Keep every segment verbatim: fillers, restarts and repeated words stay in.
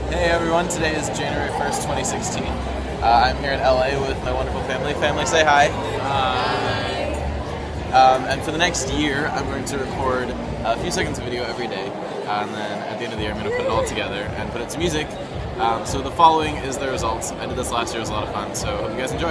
Hey everyone, today is January first, twenty sixteen. Uh, I'm here in L A with my wonderful family. Family, say hi. Hi. Um, and for the next year, I'm going to record a few seconds of video every day. Uh, and then at the end of the year, I'm going to put it all together and put it to music. Um, so the following is the results. I did this last year, it was a lot of fun, so hope you guys enjoy.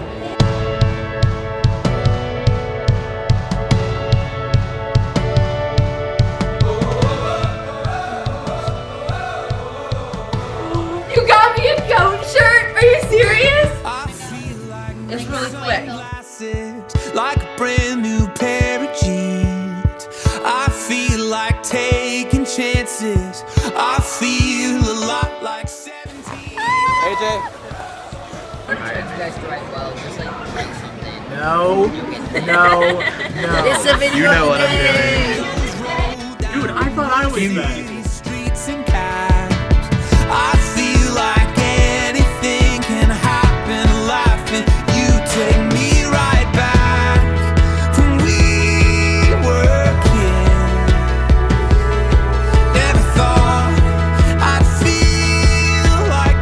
It's really quick. Like a brand new pair of jeans. I feel like taking chances. I feel a lot like seventeen. A J. Alright, you guys do it well. Just like write something. No. No. No. It's a video. You know what I'm doing. Dude, I thought I was that. Streets and cabs. I feel like anything can happen. Laughing. Take me right back when we were kids. Never thought I'd feel like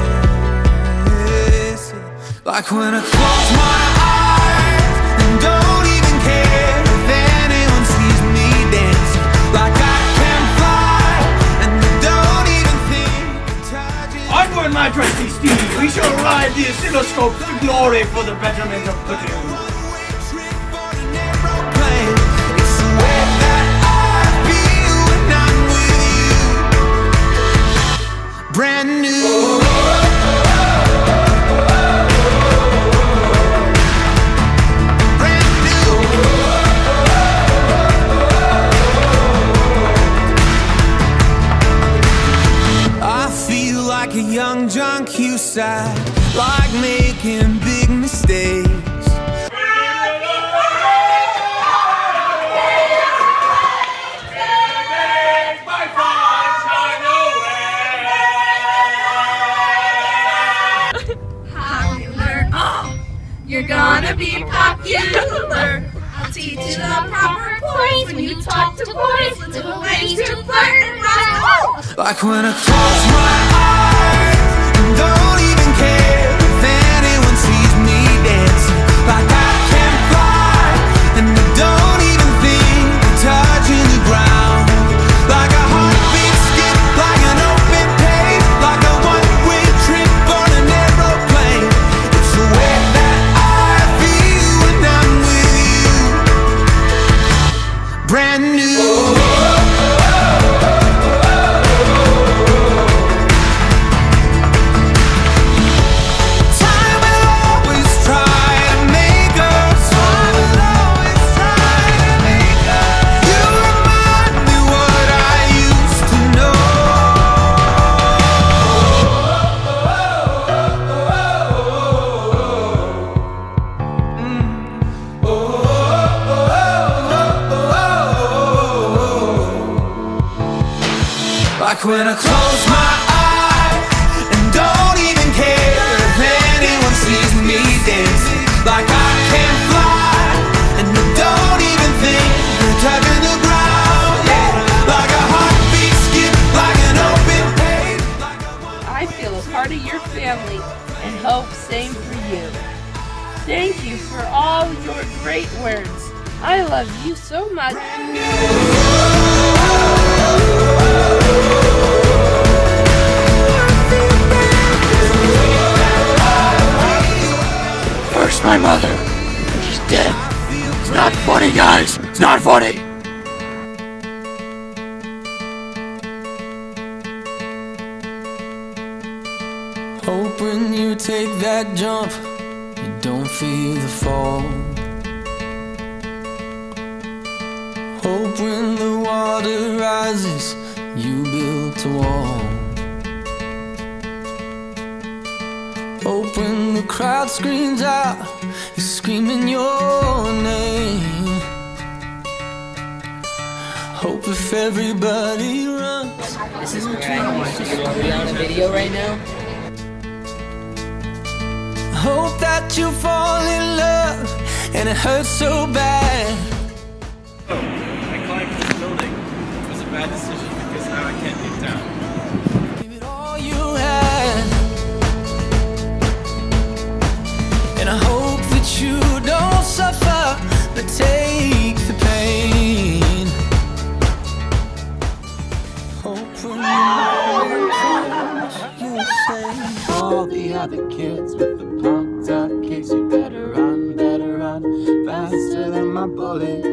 this. Like when I close my eyes and don't even care if anyone sees me dancing. Like I can fly and don't even think touching. Onward, my trusty steed, we shall ride the oscilloscope to glory for the betterment of Platoon. It's the way that I feel when I'm with you. Brand new. Brand new. I feel like a young John Cusack, like making big mistakes. Popular, oh, you're gonna be popular. I'll teach you the proper points when you talk to boys. Little ways to flirt and rock. Like when I close my eyes and don't even care if anyone sees me dancing. Like I can fly and I don't even think of touching the ground. Like a heartbeat skip, like an open page, like a one-way trip on an aeroplane. It's the way that I feel when I'm with you. Brand new. Like when I close my eyes and don't even care if anyone sees me dancing. Like I can fly and I don't even think of touching the ground. Yeah, like a heartbeat skip, like an open page. I feel a part of your family and hope same for you. Thank you for all your great words. I love you so much. First my mother. She's dead. It's not funny, guys. It's not funny. Hope when you take that jump, you don't feel the fall. Hope when the water rises, you built a wall. Hope when the crowd screams out, you're screaming your name. Hope if everybody runs. This is where I want you to be on a video right now. Hope that you fall in love and it hurts so bad. Oh, I climbed this building. It was a bad decision because now I can't get down. Give it all you all the other kids with the pumped up kicks. You better run, better run, faster than my bullet.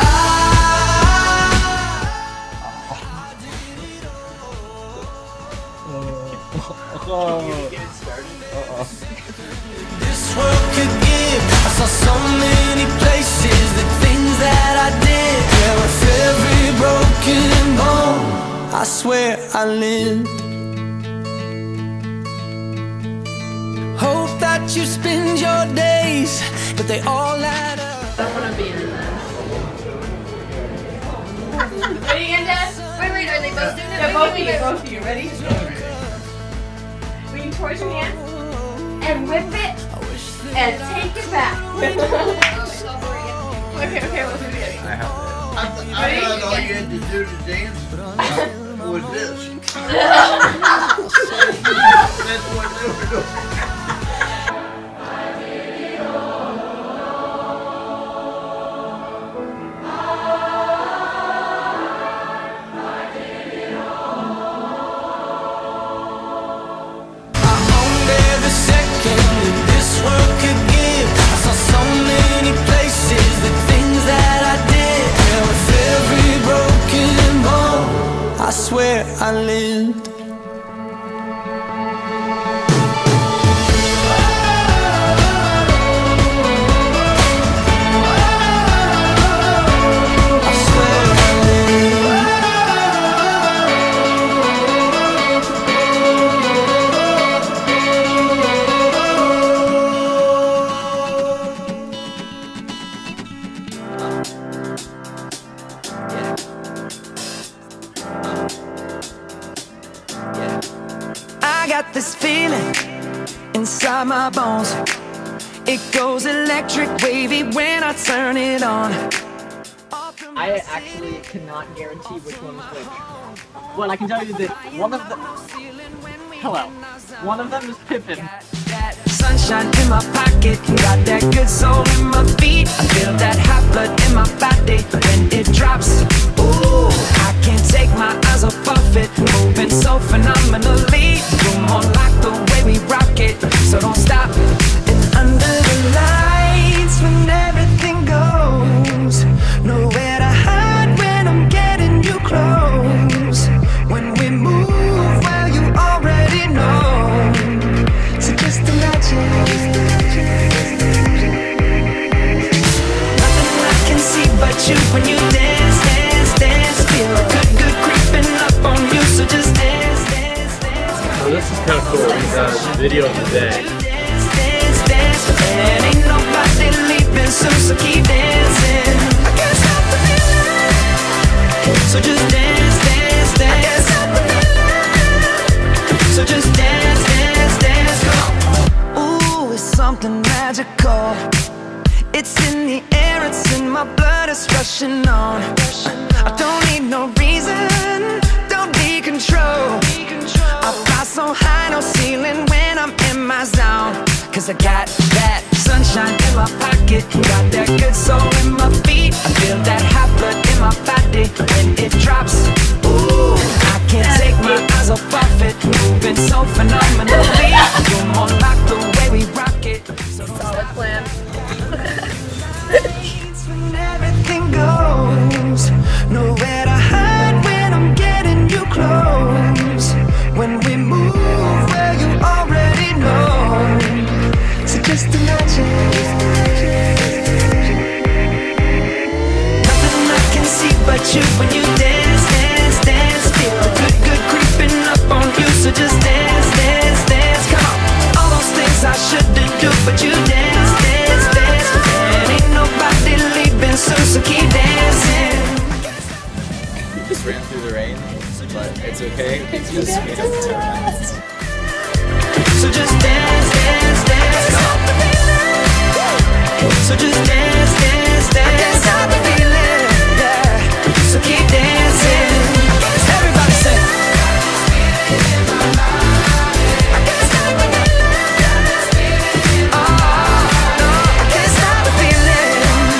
This world could give. I saw so many places, the things that I did. Yeah, with every broken bone, I swear I lived. Hope that you spend your days, but they all add up. I want to be in that. Ready, Indes? Wait, wait, are they both doing it? Yeah, both of you, both of you. Ready? Bring towards your hand and whip it and take it back. Okay, okay, we'll do it again. I have I, th I thought all you had to do to dance was this. That's what they were doing. I swear I lived. I got this feeling inside my bones. It goes electric wavy when I turn it on. I actually cannot guarantee which one is which. But I can tell you that one of them... Hello. One of them is Pippin. Sunshine in my pocket, got that good soul in my feet. I feel that hot blood in my body when it drops. Ooh, I can't take my eyes off of it, moving so phenomenally. You're more like the way we rock it, so don't stop. And under the lights, when everything goes, nowhere to hide when I'm getting you close. When we move, well, you already know. So just imagine. Nothing I can see but you when you dance, dance, dance. Feel good, good creeping up on you. So just dance, dance, dance. So this is kind of cool. These uh, video of the day. Dance, dance, dance. And ain't nobody leaving soon, so keep dancing. I can't stop the feeling. So just dance, dance, dance. I can't stop the feeling. So just dance, dance, dance. Come on. Ooh, it's something magical. It's in the air, it's in my blood, it's rushing on. I don't need no reason, don't be control. I fly so high, no ceiling when I'm in my zone. Cause I got that sunshine in my pocket, got that good soul in my feet. I feel that hot blood in my body when it drops. Ooh, I can't take my eyes off of it, moving so phenomenally. You're more like the way we rock it. So Solid plan. when everything goes, nowhere to hide when I'm getting you close. When we move, well, you already know. So just imagine. Nothing I can see but you when you dance, dance, dance. Feel good, good creeping up on you. So just dance, dance, dance. Come on. All those things I shouldn't do, but you dance, dance, dance. And ain't nobody leaving soon, so keep dancing. We just ran through the rain, but it's okay because we just made it ten minutes. So just dance, dance, dance. So just dance, dance, dance. I can't stop the feeling, yeah. So keep dancing. Everybody sing. I can't stop the feeling. Oh, no, I can't stop the feeling.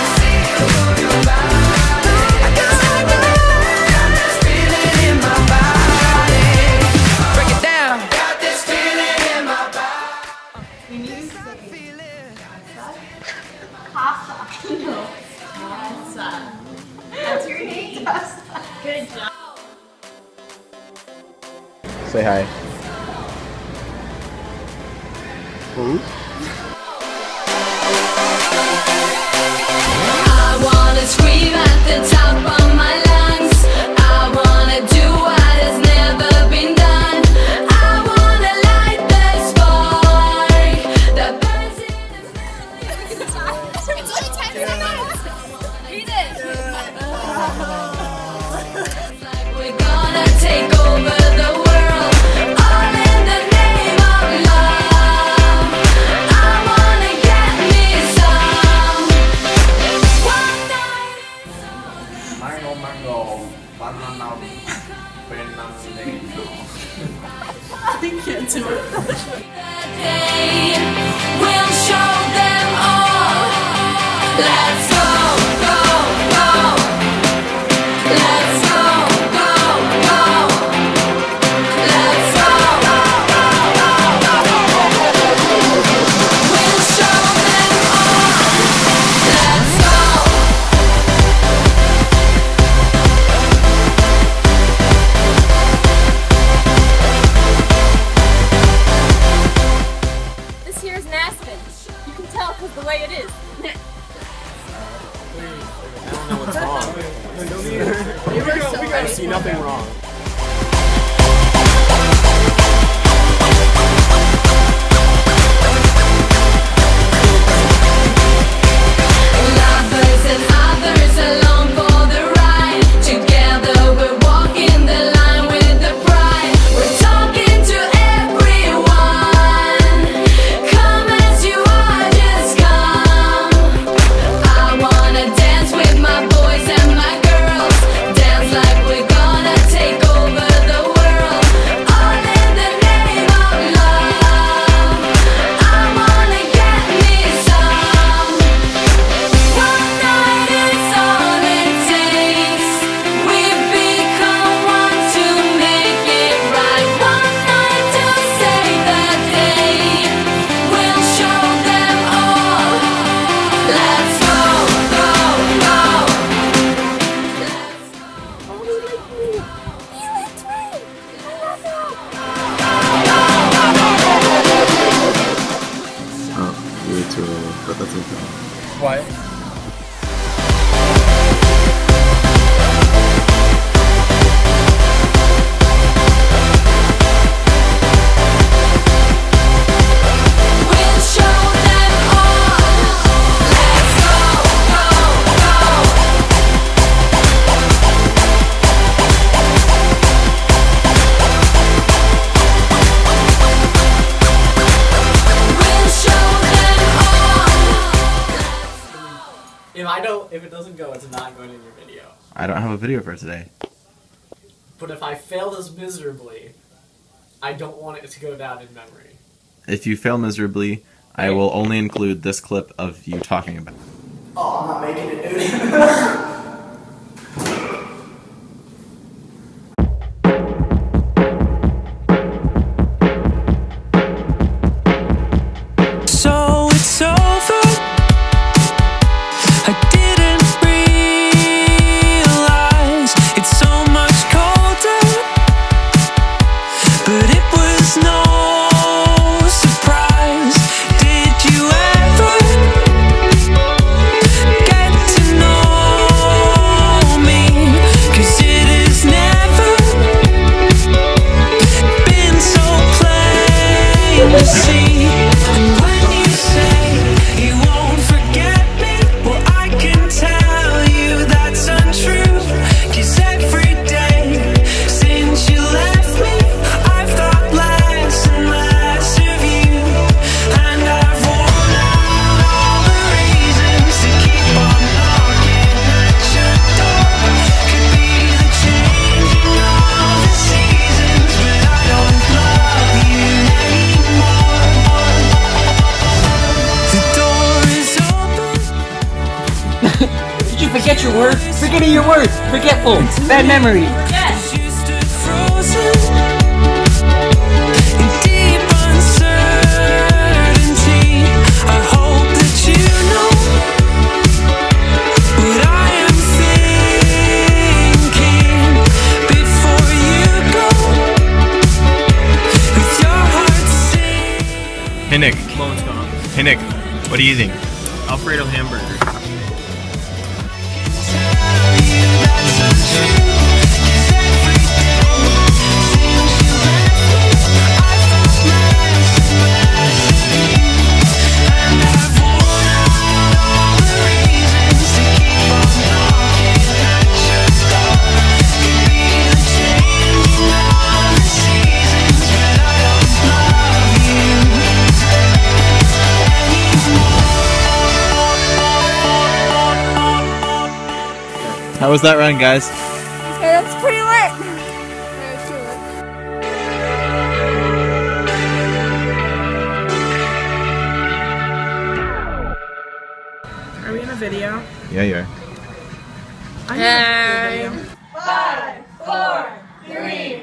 I can't stop the feeling in my body. Break it down. Got this feeling in my body. Say hi. Ooh. I wanna scream at the top of my lungs. I wanna do what has never been done. I wanna light the spark that burns in the belly. It's only ten seconds. Read it. It's like we're gonna take over the world, all in the name of love. I wanna get me some. One night is all. Mango, mango, banana, banana. I can't do it. We'll show them all. Let's go, go, go. Let's go, go, go. Let's go, go, go, go, go. We'll show them all. Let's go. This here is an aspen. You can tell because the way it is. I don't know what's wrong. I see nothing wrong. Lovers and others along for the ride. Together we're walking the line with the pride. We're talking to everyone. Come as you are, just come. I wanna dance with my boys and my girls. Dance like we're gonna take over the world, all in the name of love. I wanna get me some. One night is all it takes. We've become one to make it right. One night to save the day. We'll show them all. Let's go, go, go. Let's go. You looked right. Oh, way too early, but that's okay. What? We'll show them all. Let's go, go, go. We'll show them all. If I don't, if it doesn't go, it's not going in your video. I don't have a video for today. But if I fail this miserably, I don't want it to go down in memory. If you fail miserably, I will only include this clip of you talking about it. Oh, I'm not making it, dude. So it's over. I didn't realize it's so much colder, but it was no surprise. Did you ever get to know me? 'Cause it has never been so plain to see. And when you say you won't forget me, well, I can tell you that's untrue. 'Cause every day since you left me, I've thought less and less of you. And I've worn out all the reasons to keep on knocking at your door. Could be the changing of the seasons, but I don't love you anymore. The door is open. Did you forget your words? Forgetting your words. Forgetful. Bad memory. You stood frozen in deep uncertainty. I hope that you know what I am thinking before you go. Nick. Hello, what's going on? Hey Nick, what are you eating? Alfredo hamburger. How was that run, guys? Okay, that's pretty lit. Are we in a video? Yeah, you are. Hi. Five, four, three,